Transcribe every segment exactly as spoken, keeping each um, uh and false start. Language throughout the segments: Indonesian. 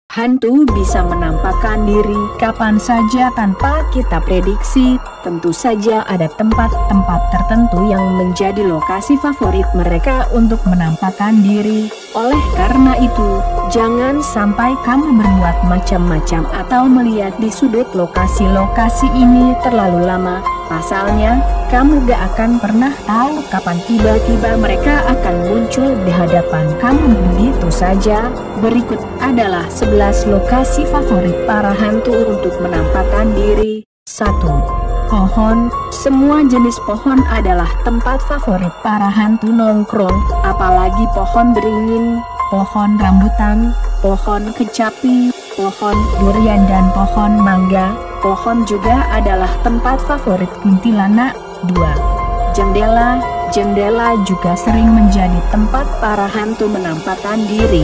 Hantu bisa menampakkan diri kapan saja tanpa kita prediksi. Tentu saja ada tempat-tempat tertentu yang menjadi lokasi favorit mereka untuk menampakkan diri. Oleh karena itu, jangan sampai kamu berbuat macam-macam atau melihat di sudut lokasi-lokasi ini terlalu lama. Pasalnya, kamu gak akan pernah tahu kapan tiba-tiba mereka akan muncul di hadapan kamu begitu saja. Berikut adalah sebelas lokasi favorit para hantu untuk menampakkan diri. satu. Pohon. Semua jenis pohon adalah tempat favorit para hantu nongkrong, apalagi pohon beringin, pohon rambutan, pohon kecapi, pohon durian dan pohon mangga. Pohon juga adalah tempat favorit kuntilanak. dua. Jendela. Jendela juga sering menjadi tempat para hantu menampakkan diri.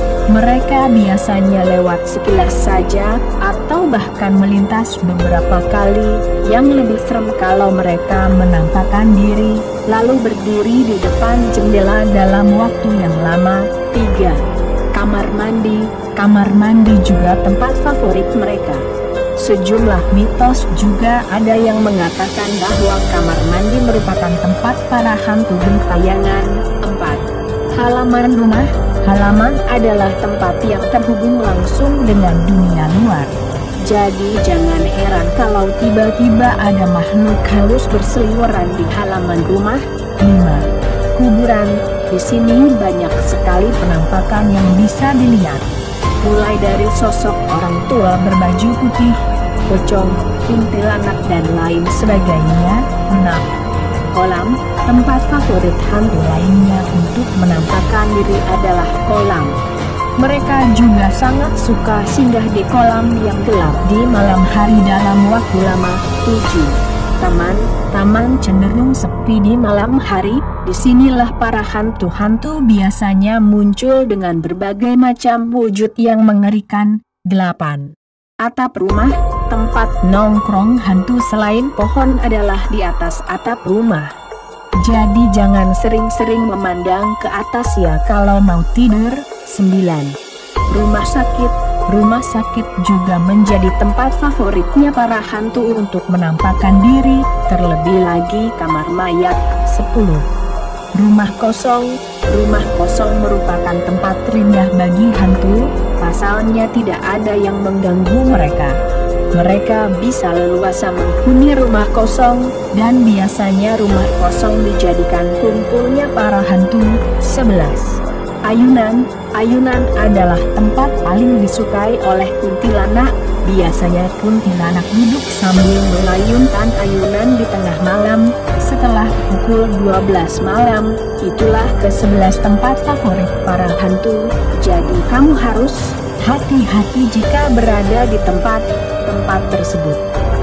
Mereka biasanya lewat sekilas saja, atau bahkan melintas beberapa kali. Yang lebih serem kalau mereka menampakkan diri, lalu berdiri di depan jendela dalam waktu yang lama. tiga. Kamar mandi. Kamar mandi juga tempat favorit mereka. Sejumlah mitos juga ada yang mengatakan bahwa kamar mandi merupakan tempat para hantu gentayangan. empat. Halaman rumah. Halaman adalah tempat yang terhubung langsung dengan dunia luar. Jadi jangan heran kalau tiba-tiba ada makhluk halus berseliweran di halaman rumah. lima. Kuburan. Di sini banyak sekali penampakan yang bisa dilihat. Mulai dari sosok orang tua berbaju putih, pocong, kuntilanak dan lain sebagainya. enam. Kolam. Tempat favorit hantu lainnya untuk menampakkan diri adalah kolam. Mereka juga sangat suka singgah di kolam yang gelap di malam hari dalam waktu lama. tujuh. Taman. Taman cenderung sepi di malam hari. Disinilah para hantu-hantu biasanya muncul dengan berbagai macam wujud yang mengerikan. delapan. Atap rumah. Tempat nongkrong hantu selain pohon adalah di atas atap rumah. Jadi jangan sering-sering memandang ke atas ya kalau mau tidur. sembilan. Rumah sakit. Rumah sakit juga menjadi tempat favoritnya para hantu untuk menampakkan diri, terlebih lagi kamar mayat. sepuluh. Rumah kosong. Rumah kosong merupakan tempat terindah bagi hantu, pasalnya tidak ada yang mengganggu mereka. Mereka bisa leluasa menghuni rumah kosong, dan biasanya rumah kosong dijadikan kumpulnya para hantu. sebelas. Ayunan. Ayunan adalah tempat paling disukai oleh kuntilanak. Biasanya kuntilanak duduk sambil melayunkan ayunan di tengah malam. Setelah pukul dua belas malam, itulah ke sebelas tempat favorit para hantu. Jadi kamu harus hati-hati jika berada di tempat tempat tersebut.